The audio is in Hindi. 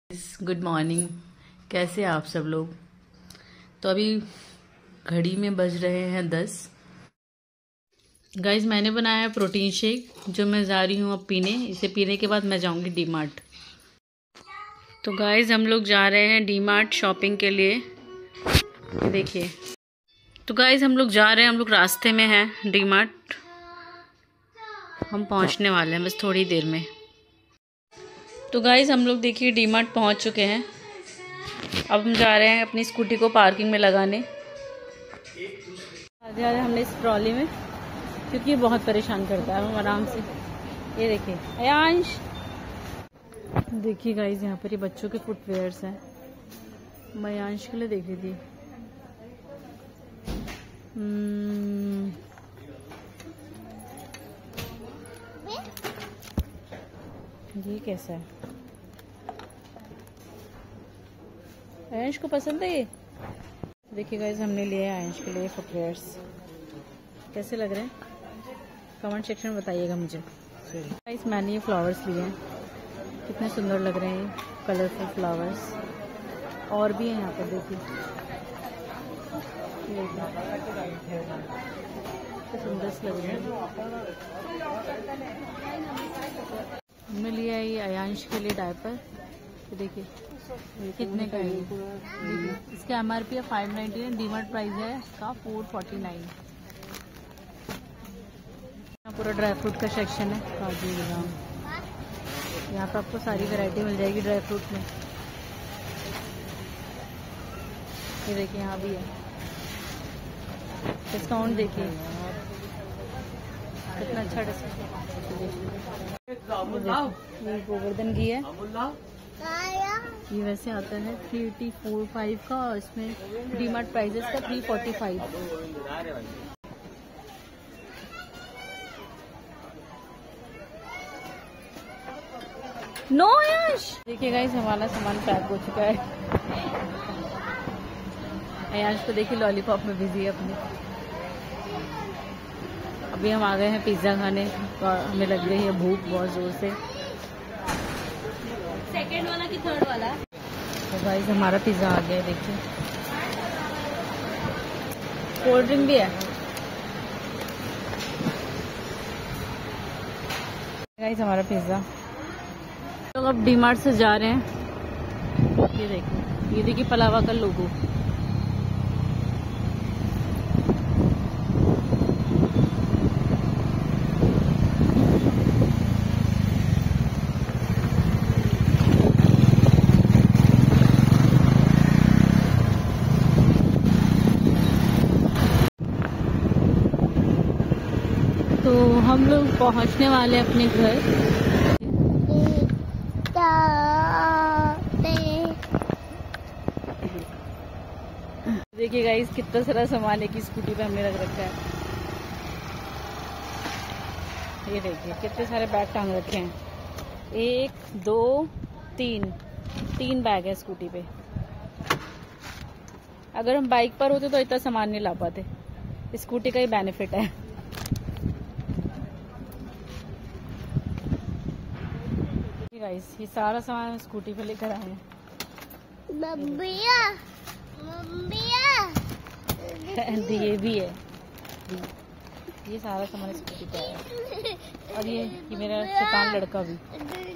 Good morning. कैसे हैं आप सब लोग। तो अभी घड़ी में बज रहे हैं 10। गाइज मैंने बनाया है प्रोटीन शेक जो मैं जा रही हूँ अब पीने। इसे पीने के बाद मैं जाऊँगी डी मार्ट। तो गाइज हम लोग जा रहे हैं डी मार्ट शॉपिंग के लिए। देखिए तो गाइज हम लोग जा रहे हैं, हम लोग रास्ते में हैं डी मार्ट। हम पहुँचने वाले हैं बस थोड़ी देर में। तो गाइज हम लोग देखिए डी मार्ट पहुँच चुके हैं। अब हम जा रहे हैं अपनी स्कूटी को पार्किंग में लगाने। आ जा रहे हमने इस ट्रॉली में क्योंकि ये बहुत परेशान करता है। हम आराम से ये देखिए अयांश। देखिए गाइज यहाँ पर ये बच्चों के फुटवेयर्स हैं। मैं अयांश के लिए देख रही थी। ये कैसा है? आयांश को पसंद है ये। देखिए गाइस हमने लिए हैं आयांश के लिए फुटवेयर्स। कैसे लग रहे हैं कमेंट सेक्शन में बताइएगा मुझे। गाइस मैंने ये फ्लावर्स लिए हैं, कितने सुंदर लग रहे हैं कलरफुल फ्लावर्स। और भी हैं यहाँ पर देखिए, सुंदर से लग रहे हैं। हमने लिया है ये अयांश के लिए डायपर। तो देखिए कितने का है। इसका MRP है 599, डीमार्ट प्राइस है इसका 449। पूरा ड्राई फ्रूट का सेक्शन है, काजू बादाम। यहाँ पर आपको सारी वैरायटी मिल जाएगी ड्राई फ्रूट में। ये देखिए यहाँ भी है डिस्काउंट। देखिए कितना अच्छा डिस्काउंट। ये गोवर्धन घी है, ये वैसे आता है 384.5 का। और इसमें डीमार्ट प्राइस इसका 345। नो यश। देखिए गाइस हमारा सामान पैक हो चुका है। अयांश को देखिए लॉलीपॉप में बिजी है अपने। अभी हम आ गए हैं पिज्ज़ा खाने और हमें लग रही है भूख बहुत जोर से। सेकंड वाला कि थर्ड वाला? तो गाइस हमारा पिज्ज़ा आ गया है। देखिए कोल्ड ड्रिंक भी है। गाइस हमारा पिज्ज़ा। तो अब डी मार्ट से जा रहे हैं। ये देखिए पलावा का लोगो। तो हम लोग पहुंचने वाले हैं अपने घर। देखिए गाइस कितना सारा सामान है कि स्कूटी पे हमने रख रखा है। ये देखिए कितने सारे बैग टांग रखे हैं। 1 2 3 बैग है स्कूटी पे। अगर हम बाइक पर होते तो इतना सामान नहीं ला पाते। स्कूटी का ही बेनिफिट है। गाइस ये सारा सामान स्कूटी पे लेकर आए हैं। ये भी है, ये सारा सामान स्कूटी पे आया है। और ये मेरा शैतान लड़का भी।